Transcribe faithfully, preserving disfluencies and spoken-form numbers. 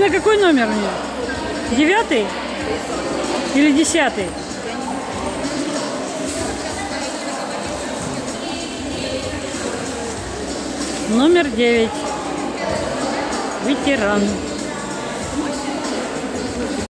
Это какой номер у нее? Девятый? Или десятый? Номер девять. Ветеран.